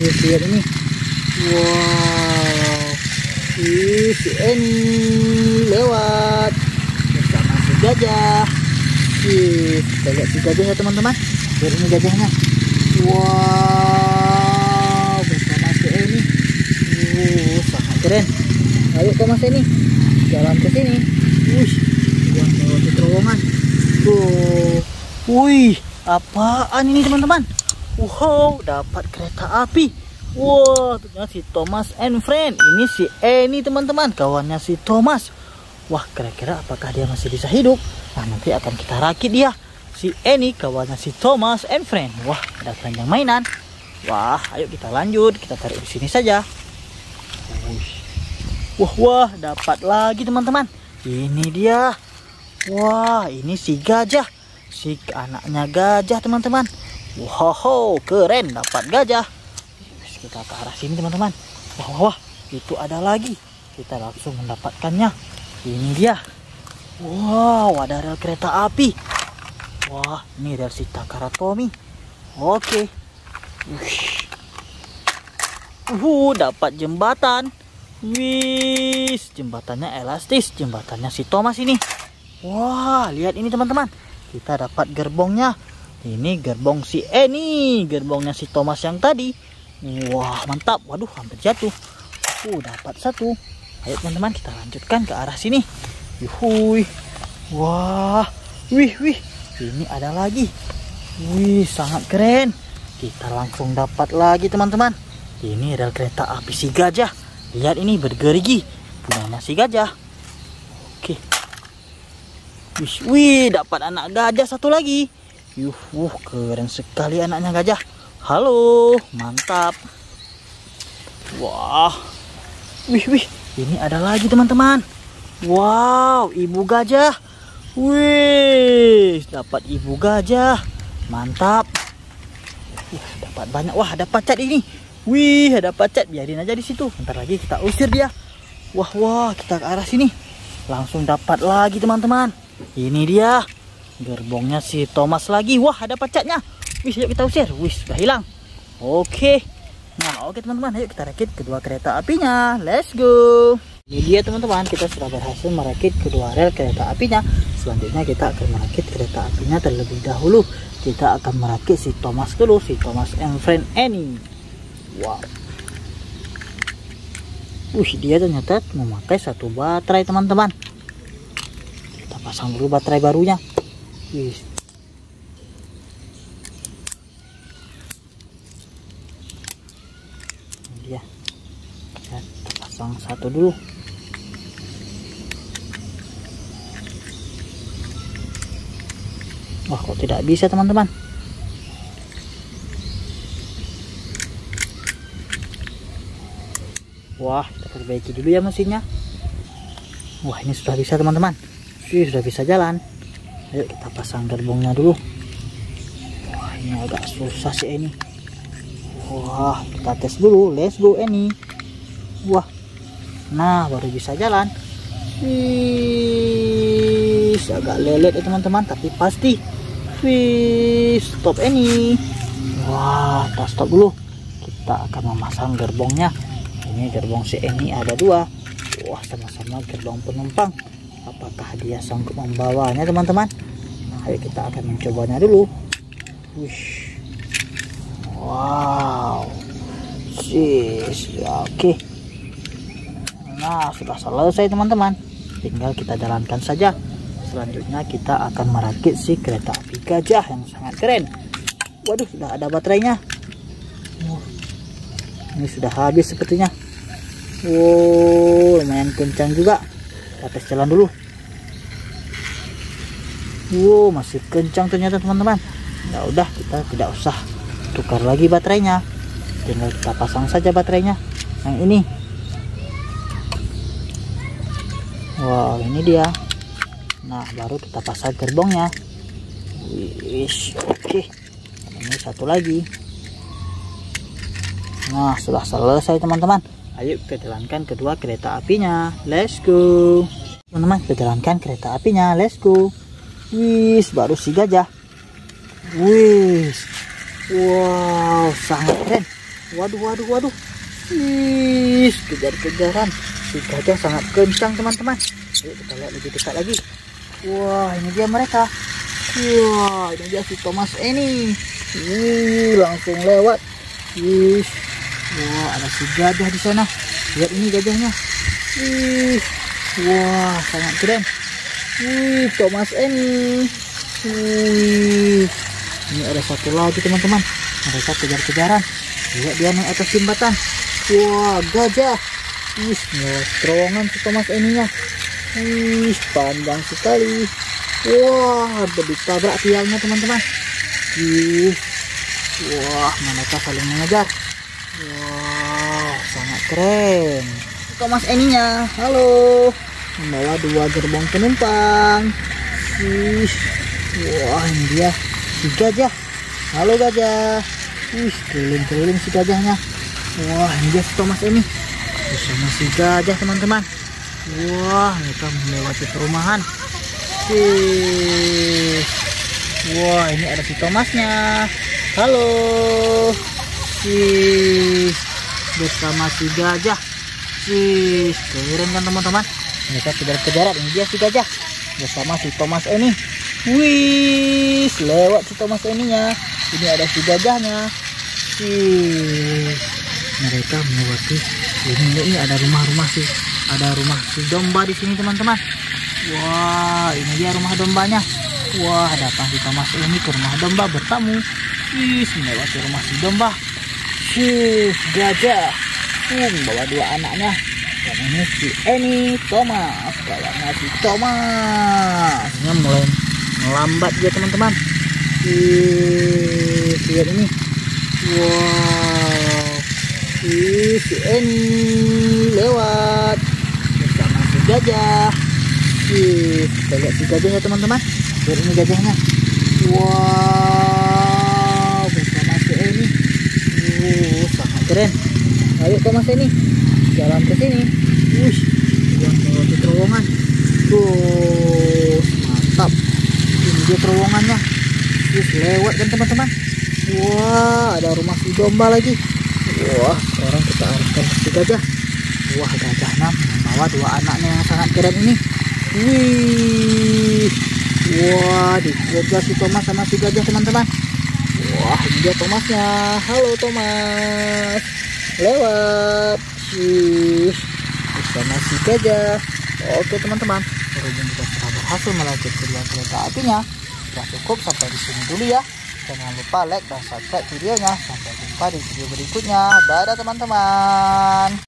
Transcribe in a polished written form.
Lihat ini. Wow. Si Eni lewat bersama si gajah. Kita lihat si gajahnya teman-teman. Lihat ini gajahnya. Wow, bersama si Eni. Sangat keren. Ayo Thomas Eni, jalan ke sini. Buat melewati terowongan. Wih, apaan ini teman-teman? Wow, dapat kereta api. Wah, ternyata si Thomas and Friend. Ini si Eni teman-teman, kawannya si Thomas. Wah, kira-kira apakah dia masih bisa hidup? Nah, nanti akan kita rakit dia. Si Eni, kawannya si Thomas and Friend. Wah, ada keranjang mainan. Wah, ayo kita lanjut. Kita taruh di sini saja. Wah, dapat lagi teman-teman. Ini dia. Wah, ini si gajah. Si anaknya gajah teman-teman. Wow, keren, dapat gajah. Kita ke arah sini teman-teman. Wah, itu ada lagi. Kita langsung mendapatkannya. Ini dia. Wow, ada rel kereta api. Wah, ini rel si Takara Tomy. Oke. Dapat jembatan. Wih, jembatannya elastis. Jembatannya si Thomas ini. Wah, lihat ini teman-teman. Kita dapat gerbongnya. Ini gerbong si Eni. Gerbongnya si Thomas yang tadi. Wah, mantap. Waduh, hampir jatuh. Dapat satu. Ayo teman-teman, kita lanjutkan ke arah sini. Yuhui. Wah. Wih. Ini ada lagi. Wih, sangat keren. Kita langsung dapat lagi teman-teman. Ini rel kereta api si gajah. Lihat ini bergerigi. Punyanya si gajah. Oke. Wih, dapat anak gajah satu lagi. Keren sekali anaknya gajah. Halo, mantap. Wah. Wih, ini ada lagi teman-teman. Wow, ibu gajah. Wih, dapat ibu gajah. Mantap. Dapat banyak. Wah, ada pacat ini. Wih, ada pacat. Biarin aja di situ. Bentar lagi kita usir dia. Wah, kita ke arah sini. Langsung dapat lagi teman-teman. Ini dia. Gerbongnya si Thomas lagi. Wah, ada pacatnya. Wih, yuk kita usir. Wih, sudah hilang. Oke. Nah, oke teman-teman. Ayo kita rakit kedua kereta apinya. Let's go. Ini dia teman-teman. Kita sudah berhasil merakit kedua rel kereta apinya. Selanjutnya kita akan merakit kereta apinya terlebih dahulu. Kita akan merakit si Thomas dulu. Si Thomas and Friend Eni. Wow. Dia ternyata memakai satu baterai teman-teman. Kita pasang dulu baterai barunya. Ini dia. Kita pasang satu dulu. Wah, kok tidak bisa teman-teman. Wah, kita perbaiki dulu ya mesinnya. Wah, ini sudah bisa teman-teman. Sudah bisa jalan. Ayo kita pasang gerbongnya dulu. Wah, ini agak susah sih ini. Wah, kita tes dulu. Let's go Eni. Wah. Nah, baru bisa jalan. Agak lelet ya teman-teman, tapi pasti. Stop Eni. Wah, kita stop dulu. Kita akan memasang gerbongnya. Ini gerbong si Eni ada dua. Wah, sama-sama gerbong penumpang. Apakah dia sanggup membawanya teman-teman? Nah, ayo kita akan mencobanya dulu. Wow. Oke. Nah, sudah selesai teman-teman. Tinggal kita jalankan saja. Selanjutnya kita akan merakit si kereta api gajah yang sangat keren. Waduh, sudah ada baterainya. Ini sudah habis sepertinya. Wow, lumayan kencang juga. Kita tes jalan dulu. Wow, masih kencang ternyata teman-teman. Ya udah, kita tidak usah tukar lagi baterainya. Tinggal kita pasang saja baterainya yang ini. Wow, ini dia. Nah, baru kita pasang gerbongnya. Oke. Ini satu lagi. Nah, sudah selesai teman-teman. Ayo kita jalankan kedua kereta apinya. Let's go. Teman-teman, kita jalankan kereta apinya. Let's go. Baru si gajah. Wow, sangat keren. Waduh, waduh, waduh. Ih, kejar-kejaran. Si gajah sangat kencang teman-teman. Yuk kita lihat lebih dekat lagi. Wah, ini dia mereka. Wah, ini dia si Thomas ini. Langsung lewat. Ih, wah, ada si gajah di sana. Lihat ini gajahnya. Ih, wah, sangat keren. Thomas ini. Ini ada satu lagi teman-teman. Mereka kejar-kejaran. Lihat dia naik atas jembatan. Wah, gajah. Terowongan si Thomas ininya. Panjang sekali. Wah, ditabrak tiangnya teman-teman. Wah, mereka saling mengejar. Wah, sangat keren. Thomas ininya, halo. Membawa 2 gerbong penumpang. Wah, ini dia si gajah. Halo gajah. Keliling-keliling si gajahnya. Wah, ini dia si Thomas ini bersama si gajah teman-teman. Wah, mereka melewati perumahan. Wah, ini ada si Thomasnya. Halo. Bersama si gajah. Keren kan teman-teman. Mereka kejar-kejaran. Ini dia si gajah bersama si Thomas ini. Lewat si Thomas ininya. Ini ada si gajahnya. Mereka melewati ini ada rumah-rumah sih. Ada rumah si domba di sini teman-teman. Wah, ini dia rumah dombanya. Wah, datang si Thomas ini ke rumah domba bertamu. Melewati rumah si domba. Gajah bawa 2 anaknya. Dan ini si Thomas. Bawanya si Thomas. Ini mulai melambat dia teman-teman. Lihat ini. Wow. Si lewat bersama si gajah. Kita lihat si gajahnya teman-teman. Lihat ini gajahnya. Wow, bersama si sangat keren. Ayo Thomas ini jalan ke sini. Yang melewati terowongan. Mantap. Ini dia terowongannya. Lewat kan teman-teman. Wah, ada rumah si domba lagi. Wah, sekarang kita arahkan ke si gajah. Wah, gajahnya membawa 2 anaknya yang sangat keren ini. Wah, dikejar si Thomas sama si gajah teman-teman. Wah, ini dia Thomasnya. Halo Thomas. Lewat. Bersama si gajah. Oke teman-teman, berhubung kita sudah berhasil melewati kedua kereta apinya. Sudah cukup sampai di sini dulu ya. Jangan lupa like dan subscribe videonya. Sampai jumpa di video berikutnya. Dadah teman-teman.